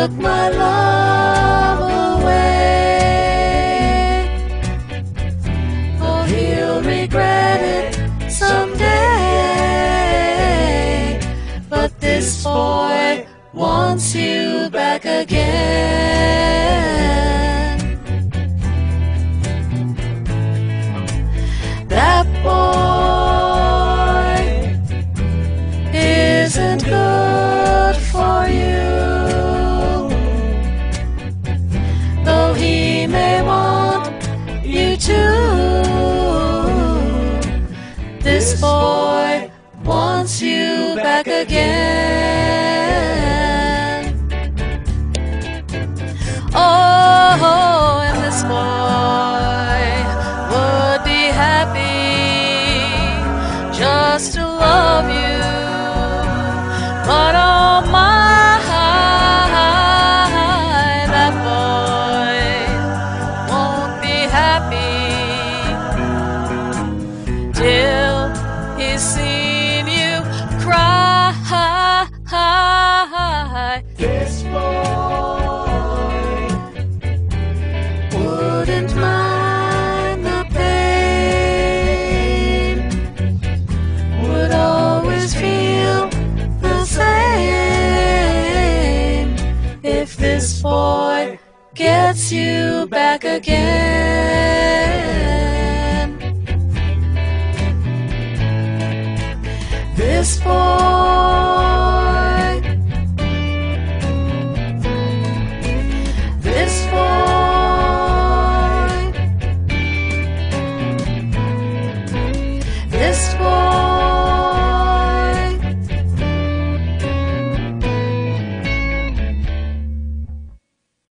took my love away. Oh, he'll regret it someday. But this boy wants you back again. That boy isn't good for you, though he may want you to. This boy wants you back again. Oh, and this boy would be happy just to love you, but oh my, that boy won't be happy till he's seen you cry. This boy wouldn't mind the pain, would always feel the same if this boy gets you back again. This boy